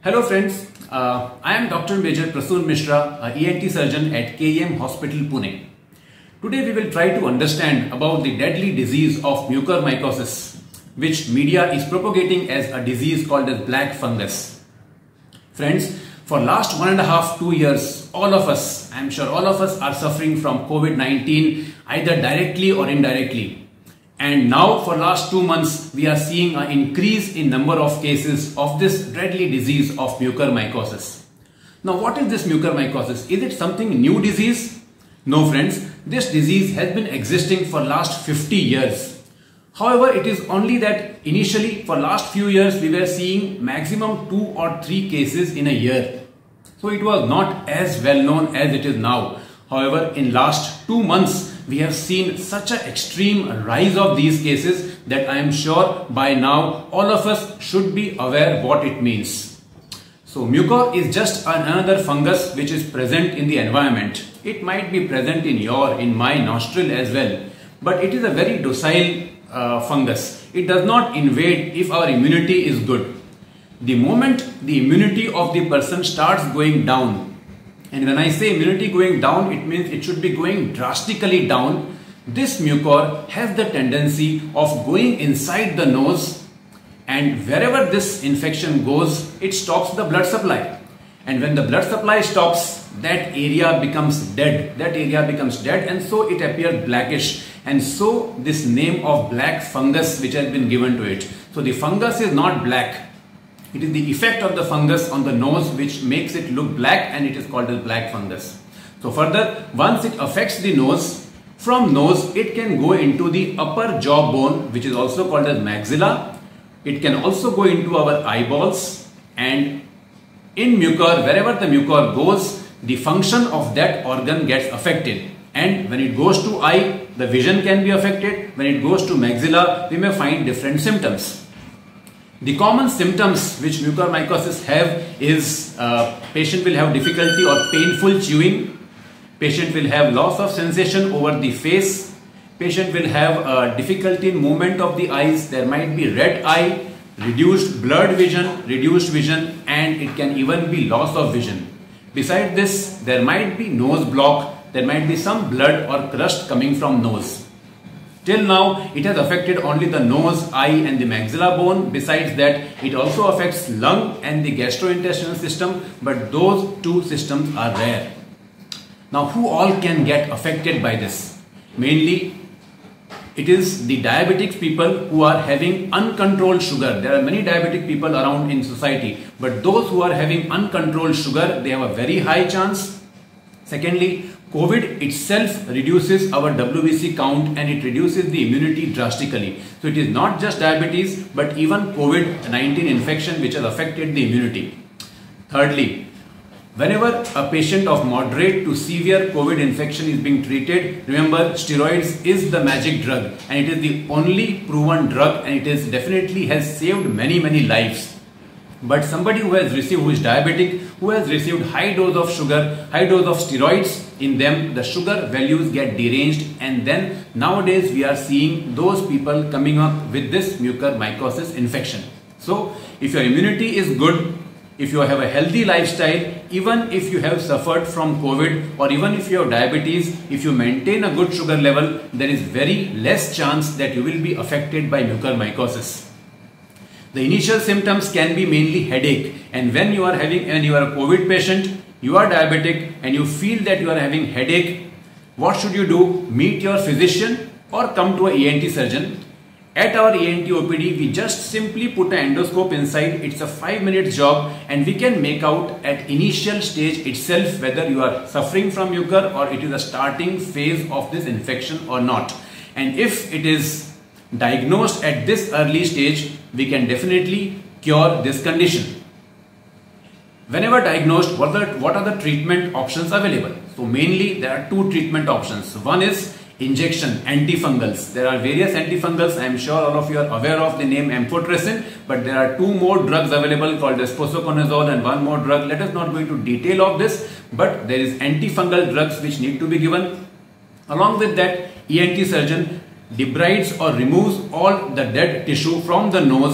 Hello friends, I am Dr. Major Prasoon Mishra, a ENT surgeon at KEM Hospital, Pune. Today we will try to understand about the deadly disease of mucormycosis, which media is propagating as a disease called as black fungus. Friends, for last 1.5–2 years, all of us, I am sure all of us are suffering from COVID-19 either directly or indirectly. And now for last 2 months, we are seeing an increase in number of cases of this deadly disease of mucormycosis. Now what is this mucormycosis? Is it something new disease? No friends, this disease has been existing for last 50 years. However, it is only that initially for last few years we were seeing maximum 2 or 3 cases in a year. So it was not as well known as it is now. However, in last 2 months, we have seen such an extreme rise of these cases that I am sure by now all of us should be aware what it means. So mucor is just another fungus which is present in the environment. It might be present in my nostril as well, but it is a very docile fungus. It does not invade if our immunity is good. The moment the immunity of the person starts going down, and when I say immunity going down, it means it should be going drastically down. This mucor has the tendency of going inside the nose, and wherever this infection goes, it stops the blood supply. And when the blood supply stops, that area becomes dead. And so it appears blackish. And so this name of black fungus which has been given to it. So the fungus is not black. It is the effect of the fungus on the nose which makes it look black, and it is called as black fungus. So further, once it affects the nose, from nose it can go into the upper jaw bone, which is also called as maxilla. It can also go into our eyeballs, and in mucor, wherever the mucor goes, the function of that organ gets affected. And when it goes to eye, the vision can be affected. When it goes to maxilla, we may find different symptoms. The common symptoms which mucormycosis have is patient will have difficulty or painful chewing, patient will have loss of sensation over the face, patient will have difficulty in movement of the eyes, there might be red eye, reduced blurred vision, and it can even be loss of vision. Besides this, there might be nose block, there might be some blood or crust coming from nose. Till now, it has affected only the nose, eye and the maxilla bone. Besides that, it also affects lung and the gastrointestinal system, but those two systems are rare. Now, who all can get affected by this? Mainly, it is the diabetic people who are having uncontrolled sugar. There are many diabetic people around in society, but those who are having uncontrolled sugar, they have a very high chance. Secondly, COVID itself reduces our WBC count and it reduces the immunity drastically. So it is not just diabetes, but even COVID-19 infection which has affected the immunity. Thirdly, whenever a patient of moderate to severe COVID infection is being treated, remember steroids is the magic drug, and it is the only proven drug, and it is definitely has saved many lives. But somebody who is diabetic, who has received high dose of sugar, high dose of steroids, in them the sugar values get deranged, and then nowadays we are seeing those people coming up with this mucormycosis infection. So if your immunity is good, if you have a healthy lifestyle, even if you have suffered from COVID or even if you have diabetes, if you maintain a good sugar level, there is very less chance that you will be affected by mucormycosis. The initial symptoms can be mainly headache, and when you are a COVID patient, you are diabetic and you feel that you are having headache, what should you do? Meet your physician or come to an ENT surgeon. At our ENT OPD, we just simply put an endoscope inside. It's a 5-minute job, and we can make out at initial stage itself whether you are suffering from mucor or it is a starting phase of this infection or not. And if it is diagnosed at this early stage, we can definitely cure this condition. Whenever diagnosed, what are the treatment options available? So mainly there are 2 treatment options. One is injection, antifungals. There are various antifungals. I am sure all of you are aware of the name amphotericin, but there are 2 more drugs available called as posaconazole and 1 more drug. Let us not go into detail of this, but there is antifungal drugs which need to be given. Along with that, ENT surgeon debrides or removes all the dead tissue from the nose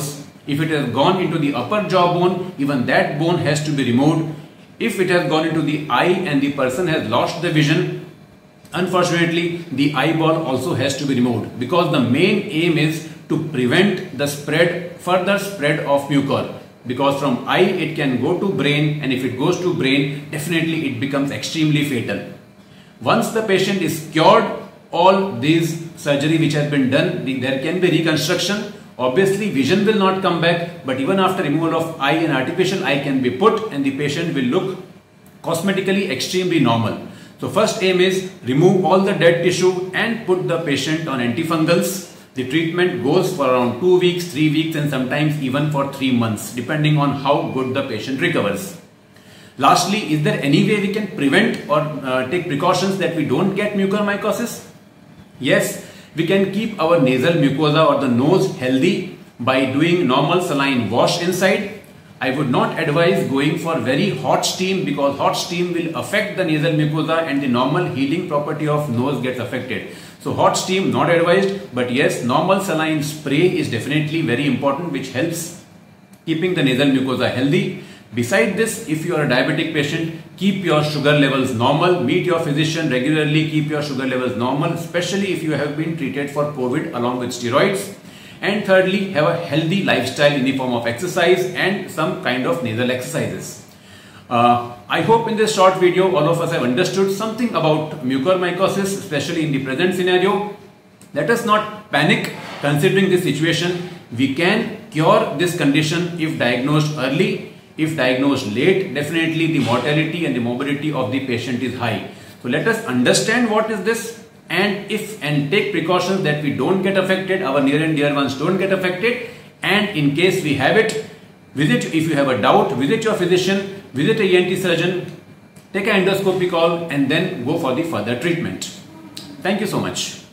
If it has gone into the upper jawbone, even that bone has to be removed. If it has gone into the eye and the person has lost the vision, unfortunately, the eyeball also has to be removed, because the main aim is to prevent the further spread of mucor. Because from eye it can go to brain, and if it goes to brain, definitely it becomes extremely fatal. Once the patient is cured, all these surgery which has been done, there can be reconstruction. Obviously, vision will not come back, but even after removal of eye, an artificial eye can be put and the patient will look cosmetically extremely normal. So first aim is remove all the dead tissue and put the patient on antifungals. The treatment goes for around 2 weeks, 3 weeks, and sometimes even for 3 months, depending on how good the patient recovers. Lastly, is there any way we can prevent or take precautions that we don't get mucormycosis? Yes, we can keep our nasal mucosa or the nose healthy by doing normal saline wash inside. I would not advise going for very hot steam, because hot steam will affect the nasal mucosa and the normal healing property of nose gets affected. So hot steam not advised, but yes, normal saline spray is definitely very important, which helps keeping the nasal mucosa healthy. Beside this, if you are a diabetic patient, keep your sugar levels normal, meet your physician regularly, keep your sugar levels normal, especially if you have been treated for COVID along with steroids. And thirdly, have a healthy lifestyle in the form of exercise and some kind of nasal exercises. I hope in this short video all of us have understood something about mucormycosis, especially in the present scenario. Let us not panic considering this situation. We can cure this condition if diagnosed early. If diagnosed late, definitely the mortality and the morbidity of the patient is high. So let us understand what is this and take precautions that we don't get affected, our near and dear ones don't get affected. And in case we have it, if you have a doubt, visit your physician, visit a ENT surgeon, take an endoscopy call, and then go for the further treatment. Thank you so much.